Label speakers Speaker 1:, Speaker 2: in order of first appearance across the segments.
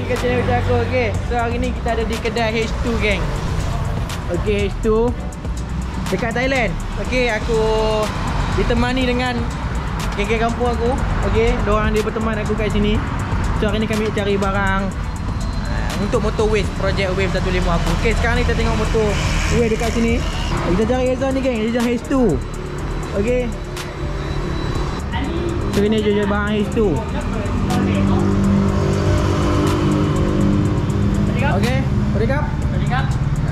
Speaker 1: lagi ke channel macam aku. Okay, so hari ni kita ada di kedai H2 geng. Okay, H2 dekat Thailand. Okay, aku ditemani dengan geng-geng kampung aku. Okay, diorang dia berteman aku kat sini. So hari ni kami cari barang untuk motor Waze, projek Wave 150 aku. Okay, sekarang ni kita tengok motor Wave dekat sini. Kita cari Ezra ni geng, Ezra H2. Okay, so ini je barang H2. Okay, boleh kap?
Speaker 2: Boleh kap?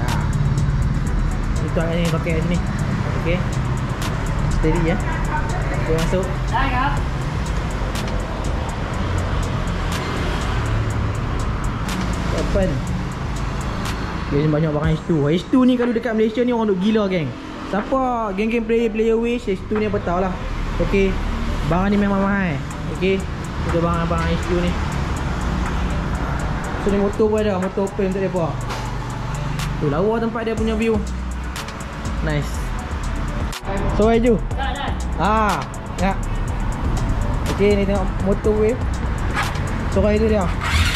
Speaker 1: Itu ni pakai kat sini. Okay, steady ya. Okay, masuk.
Speaker 2: Dah kap?
Speaker 1: Open. Dia banyak barang H2. H2 ni kalau dekat Malaysia ni orang duk gila geng. Siapa geng-geng player Wish, H2 ni apa tahu lah. Okay, barang ni memang mahal. Okay, itu barang-barang H2 ni. So ni motor pun ada, motor open untuk dia apa. Tu lawa tempat dia punya view. Nice. So Aju.
Speaker 2: Dah.
Speaker 1: Ya. Okay, ni tengok motor Wave. Suara itu dia.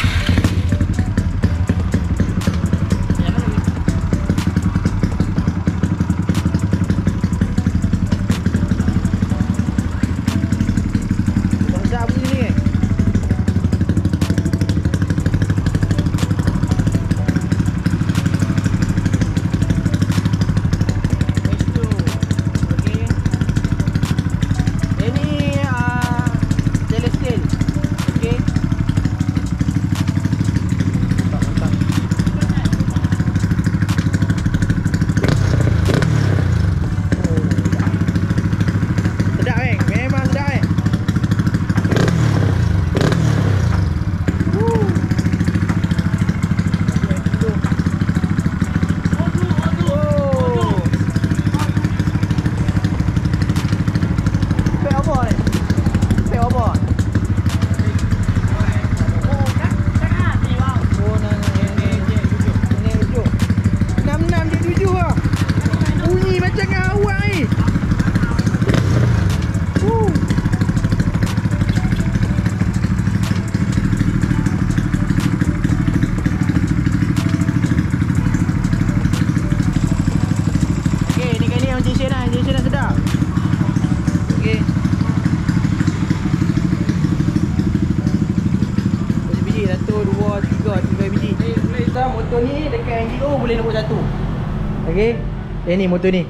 Speaker 1: Motor ni dekat NGO boleh nombor 1. Okey. Ni motor ni.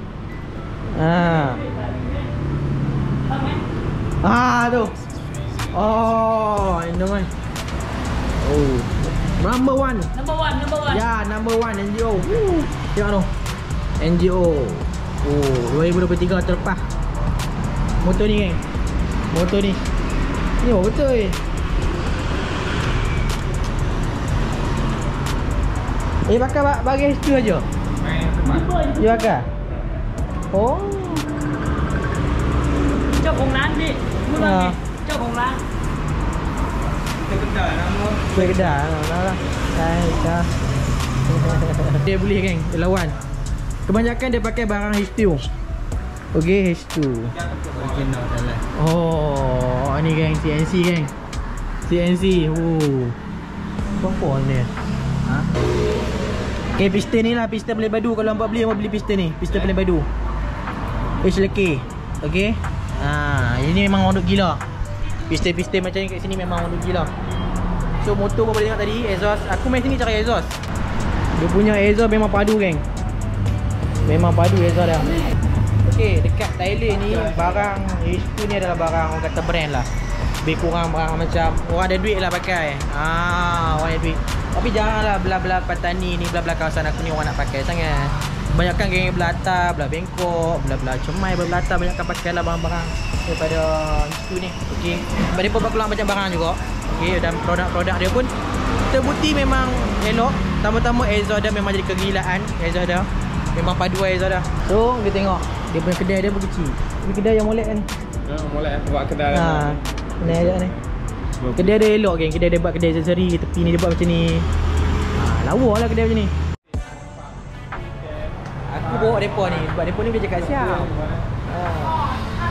Speaker 1: Tu. Oh, ini kan. Oh. Number one. Ya, number one NGO. Tengok tu. NGO. Oh, 2023 terlepas. Motor ni geng. Motor ni. Ni betul. Pakai bagi H2 aja. Dia pakai. Oh.
Speaker 2: Cho cùng lán đi. Mua lên đi. Cho cùng lán.
Speaker 1: Kedah lah. Dia boleh geng, dia lawan. Kebanyakan dia pakai barang H2. Okey, H2. Oh, ni geng CNC geng. CNC. Apa ni? Okay, piston ni lah, piston pelai badu. Kalau hampa beli, hampa beli piston ni. Piston pelai badu HLK. Okay. Ini memang orang duk gila. Piston-piston macam ni kat sini memang orang duk gila. So motor pun boleh tengok tadi, exhaust. Aku main sini cari exhaust. Dia punya exhaust memang padu geng. Memang padu exhaust dah. Okay, dekat Thailand ni barang H2 ni adalah barang orang kata brand lah. Lebih kurang barang macam orang ada duit lah pakai. Orang ada duit. Tapi janganlah belah-belah Patani ni, belah-belah kawasan aku ni orang nak pakai sangat. Banyakkan geng belah atas, belah Bangkok, belah-belah Chemai, belah atas banyakkan pakai lah barang-barang daripada H2 ni. Okey. Sebab dia pun keluar macam barang juga. Okey, dan produk-produk dia pun terbukti memang elok. Tama-tama exhaust dia memang jadi kegilaan. Exhaust dia memang padu exhaust dah. So, kita tengok dia punya kedai dia pun kecil. Ini kedai yang molek kan?
Speaker 3: Molek buat kedai.
Speaker 1: Ni ajak ni. Kedai dia elok geng, kedai dia buat kedai aksesori, tepi ni dia buat macam ni. Lawa lah kedai macam ni. Aku bawa depa ni, sebab depa ni kerja kat Siam.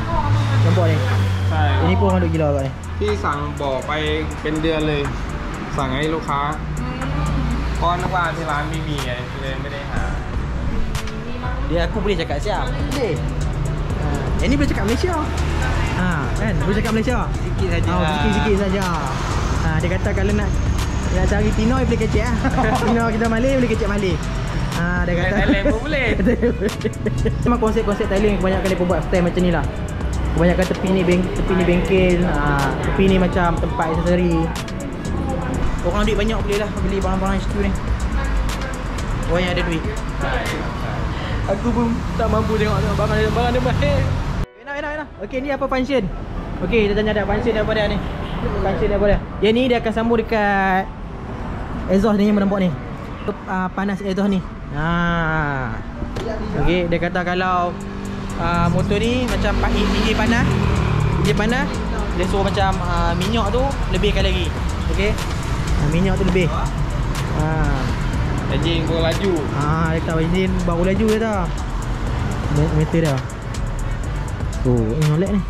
Speaker 1: Nampak ni. Ini pun orang duk gila kat ni.
Speaker 3: ที่สั่งบอกไปเป็นเดือนเลยสั่งให้ลูกค้าเพราะนึกว่าที่ร้านไม่มีไงเลยไม่ได้หา
Speaker 1: Dia aku boleh cakap siap. Boleh. Yang ni boleh cakap Malaysia. Kan? Boleh cakap Malaysia.
Speaker 3: Sikit saja.
Speaker 1: Sikit-sikit saja. Dia kata kalau nak cari Tino boleh kecek ah. Tino kita Malay boleh kecek Malay. Dia kata
Speaker 3: Thailand pun boleh.
Speaker 1: Memang konsep-konsep Thailand kebanyakan dia buat style macam ni lah. Kebanyakan tepi ni bengkel, tepi ni macam tempat aksesori. Orang duit banyak boleh lah beli barang-barang situ ni. Orang yang ada duit. Aku pun tak mampu tengok barang dia mahal. Enak. Okey, ni apa function? Okey, kita tanya ada function daripada ni. Function daripada. Yang ni dia akan sambung dekat exhaust ni yang nampak ni. Panas exhaust ni. Okey, dia kata kalau motor ni macam enjin panas, dia suruh macam minyak tu lebihkan lagi. Okey. Minyak tu lebih.
Speaker 3: Enjin pun laju.
Speaker 1: Dia kata enjin baru laju dia dah. Meter dah. Ini molek ni.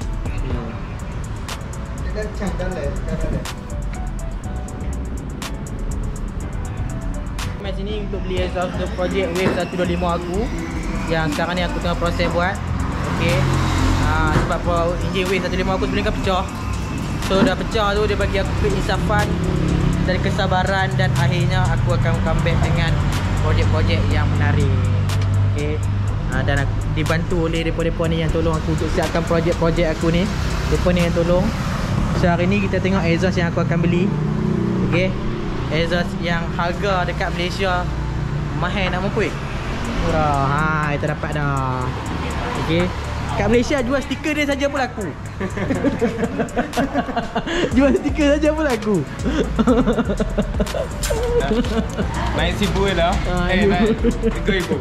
Speaker 1: Mai sini untuk beli exhaust untuk projek Wave 125 aku. Yang sekarang ni aku tengah proses buat. Okey. Sebab enjin Wave 125 aku sebelum kan pecah. So dah pecah tu dia bagi aku keinsafan dan kesabaran, dan akhirnya aku akan comeback dengan projek-projek yang menarik. Okey. Dan aku dibantu oleh depa-depa ni yang tolong aku untuk siapkan projek-projek aku ni. Depa ni yang tolong. So hari ni kita tengok exhaust yang aku akan beli. Okey. Exhaust yang harga dekat Malaysia mahal nak mampus. Murah. Kita dapat dah. Okey. Kat Malaysia jual stiker dia saja pun laku. Jual stiker saja pun laku.
Speaker 3: Naik RM1,000 dah. Naik RM3,000.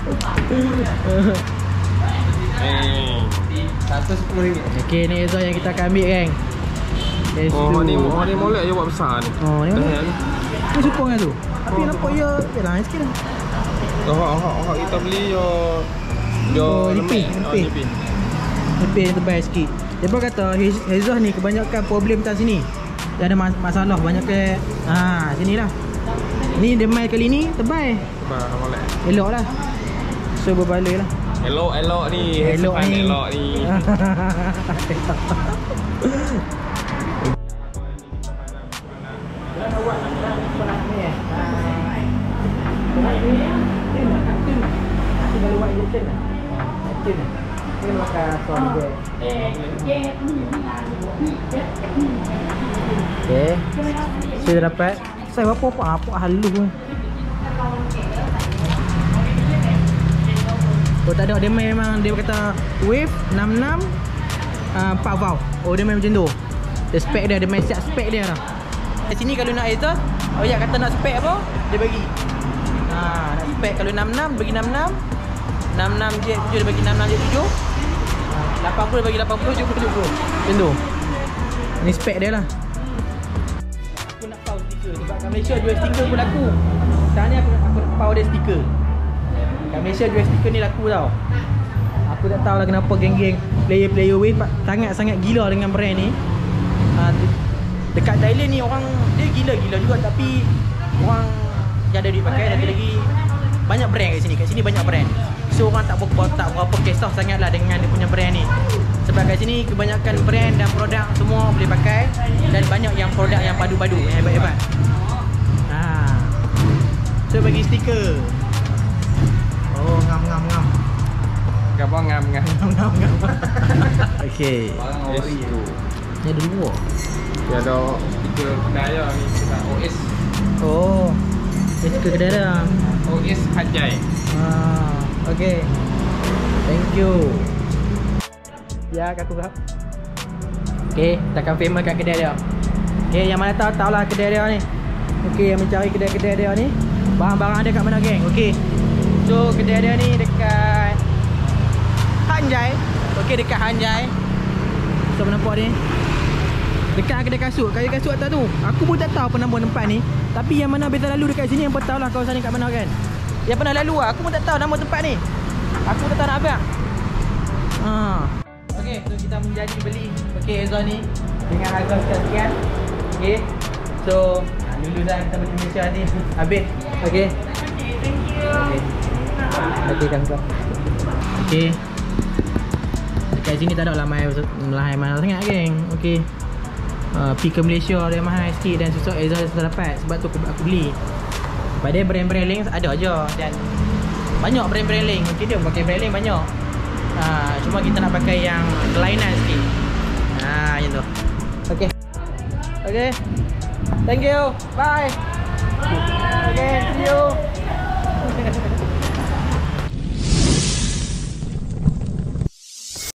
Speaker 3: RM110.
Speaker 1: Okey, ni exhaust yang kita akan ambil geng.
Speaker 3: Ni molek je buat besar ni.
Speaker 1: Ni molek. Aku suka dengan tu. Tapi nampak ya lain sikit lah.
Speaker 3: Orang kita beli yo
Speaker 1: nipis. Nipis tebal sikit. Depa kata exhaust ni kebanyakan problem kat sini. Dia ada masalah banyak ke sini lah. Ni dia main kali ni tebal.
Speaker 3: Tebal molek.
Speaker 1: Elok lah. So berbaloi lah.
Speaker 3: Elok ni.
Speaker 1: Elok ni. Okay, saya dah dapat. Saya apa halus ni. Tak ada, dia memang dia kata Wave 66 4 valve. Dia main macam tu. Dia spek dia main siap spek dia dah. Kat sini kalau nak exhaust, ya kata nak spek apa, dia bagi. Nak spek kalau 66 bagi 66. 66 jet 7 dia bagi 66 jet 7. 80 dia bagi 80, 70 macam tu. Ni spek dia lah. Aku nak pau stiker sebab kat Malaysia jual stiker pun laku. Sekarang ni aku nak pau dia stiker. Kat Malaysia jual stiker ni laku tau. Aku tak tahu lah kenapa geng-geng player Wave sangat-sangat gila dengan brand ni. Dekat Thailand ni orang dia gila-gila juga, tapi orang yang ada duit pakai, dan lagi banyak brand kat sini. Kat sini banyak brand. So orang tak berapa kisah sangatlah dengan dia punya brand ni. Sebab kat sini kebanyakan brand dan produk semua boleh pakai, dan banyak yang produk yang padu-padu yang hebat-hebat. So bagi stiker. Ngam.
Speaker 3: Gambar ngam.
Speaker 1: Okey.
Speaker 3: Barang ori tu.
Speaker 1: Ni ada dua.
Speaker 3: Dia ada stiker kedai ni, kita OS.
Speaker 1: Stiker kedai dah.
Speaker 3: OS Hajai.
Speaker 1: Okay. Thank you. Ya, aku kap. Okay, kita akan famous kat kedai dia. Okay, yang mana tahu lah kedai dia ni. Okay, yang mencari kedai dia ni, barang-barang ada kat mana geng? Okay. So, kedai dia ni dekat Hanjai. Okay, dekat Hanjai. So, nampak ni. Dekat kedai kasut. Kedai kasut atas tu. Aku pun tak tahu apa nama tempat ni. Tapi yang mana biasa lalu dekat sini, yang pun tahu lah kawasan ni kat mana kan. Yang pernah lalu lah. Aku pun tak tahu nama tempat ni. Aku tak tahu nak abang. Okay, so kita menjadi beli exhaust ni dengan harga sekian. Okay. So Lulusan kita beli Malaysia ni. Habis. Okey.
Speaker 2: Thank you.
Speaker 1: Okey kan kau. Okey. Dekat sini tak ada lah mahal sangat geng. Okey. Pergi ke Malaysia dia mahal sikit dan susah Ezra dapat sebab tu aku beli. Pada brand-brand lain ada aje dan banyak brand-brand lain. Okey dia pakai brand lain banyak. Cuma kita nak pakai yang kelainan sikit. Macam tu. Okey. Okey. Thank you. Bye. Okay, see you.